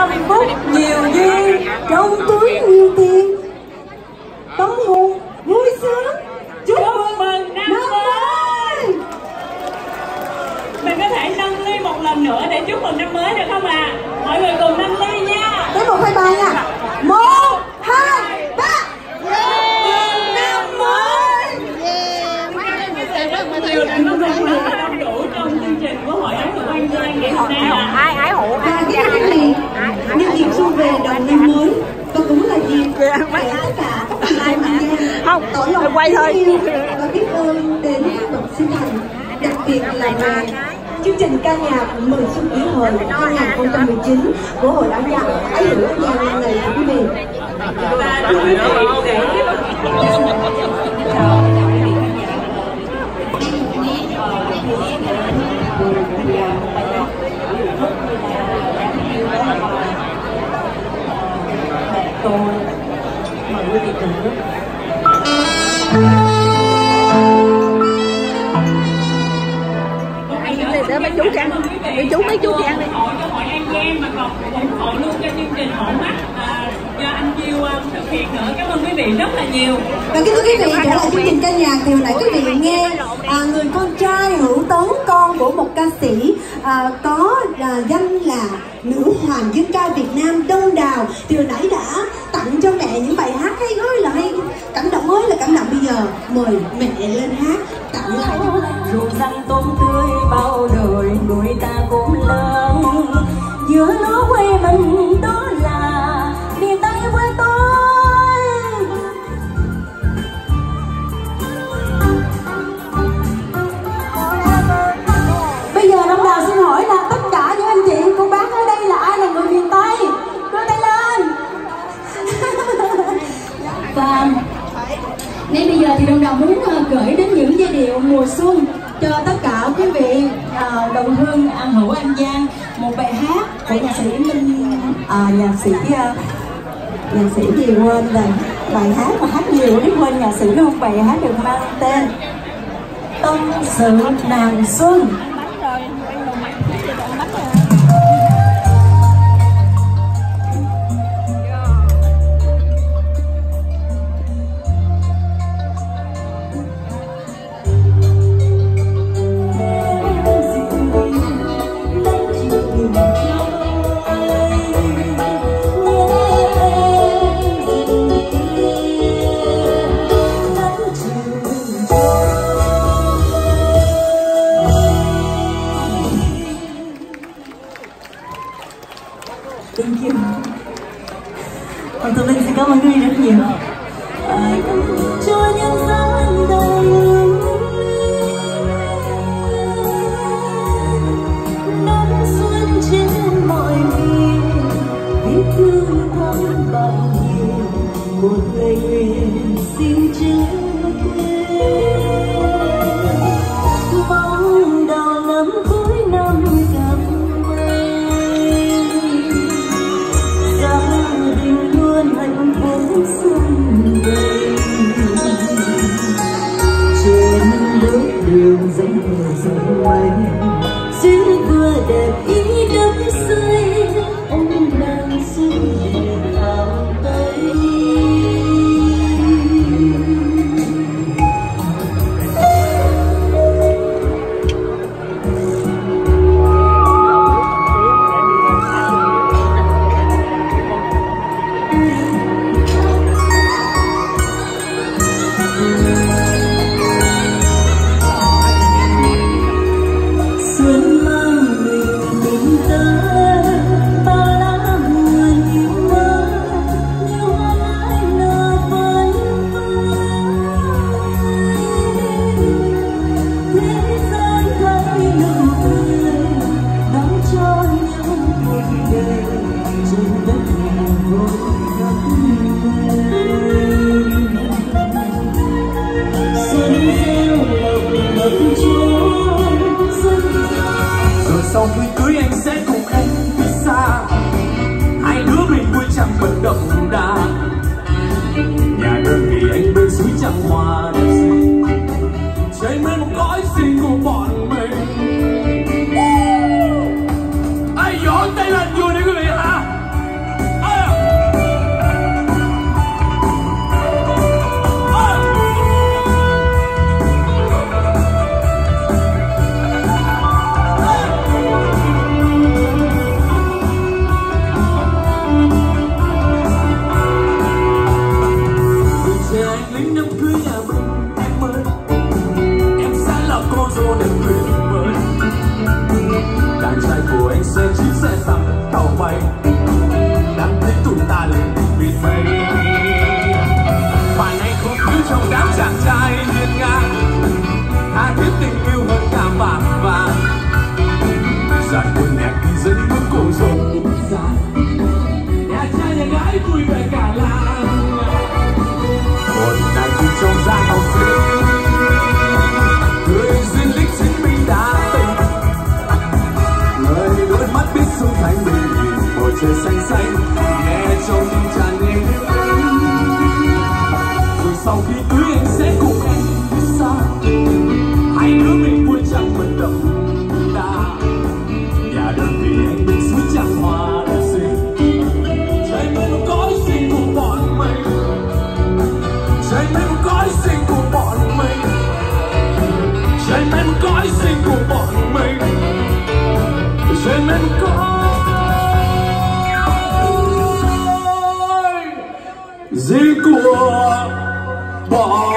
hạnh phúc nhiều duyên, trong túi nhiều tiền, tâm hồn vui sướng. Chúc mừng năm mới. Mình có thể nâng ly một lần nữa để chúc mừng năm mới được không ạ? Mọi người cùng nâng ly nha. Tới 1, 2, 3 nha. 1, 2, 3. Mừng năm mới. Nhiều đến nó rất là đông đủ trong chương trình của Hội Áo Hữu An Giang ngày hôm nay ạ. Ai hữu Và cái thứ này nhân dịp xuân về đầu năm mới và cũng là dịp để tất cả các bạn An Giang không tỏ lòng quay thôi yêu và biết ơn đến các bậc sinh thành, đặc biệt là về chương trình ca nhạc mừng xuân kỷ hợi 2019 của Hội Áo Hữu An Giang năm này quý vị. Và thưa quý vị, tôi mời quý vị thưởng thức. Để mấy chú Trang, mấy chú Trang đi. Hội An Giang mà còn ủng hộ luôn cho chương trình Hổ Mắt do anh Diêu thực hiện nữa. Cảm ơn quý vị rất là nhiều. Và kính thưa quý vị, trở lại chương trình ca nhạc thì hồi nãy quý vị nghe người con trai Hữu Tấn, con của một ca sĩ có danh là nữ hoàng dân ca Việt Nam Đông Đào, thì hồi nãy đã tặng cho mẹ những bài hát hay ơi là hay, cảm động ơi là cảm động. Bây giờ mời mẹ lên hát tặng lại. Ruộng xanh tôm tươi bao đời nuôi ta cũng lớn, giữa lúa quê mình đó là miền Tây quê tôi. Bây giờ Đông Đào xin hỏi là tất cả những anh chị cô bác ở đây là ai là người miền Tây? Đưa tay lên. Và ngay bây giờ thì Đông Đào muốn gửi đến những giai điệu mùa xuân cho tất cả quý vị đồng hương Hữu An Giang, một bài hát của nhạc sĩ nhạc sĩ gì quên rồi, bài hát mà hát nhiều biết quên nhạc sĩ luôn. Bài hát được mang tên Tâm Sự Nàng Xuân. Thank you. Còn Tụi Linh xin cảm ơn quý vị rất nhiều. Cho nhân gian đầy nắng xuân trên mọi miền, biết thương thăm bạn nhiều, một lời nguyện xin chớ quên. Mong đầu năm cuối năm gặp hạnh phúc xuân về, trên bước đường dẫm vừa dẫm mây, duyên vừa đẹp ý đắm say, ôm nàng xuân về áo tây. trời xanh xanh nghe trong tràn đầy yêu anh. Rồi sau khi cưới anh sẽ cùng em đi xa, hai đứa mình vui chẳng vận động đa. Nhà đơn vì anh bên suối trăng hoa đã xinh, trời bên cõi xinh của bọn mình, trời bên cõi xinh của bọn mình, trời bên cõi xinh của bọn mình, trời bên cõi gì của bọn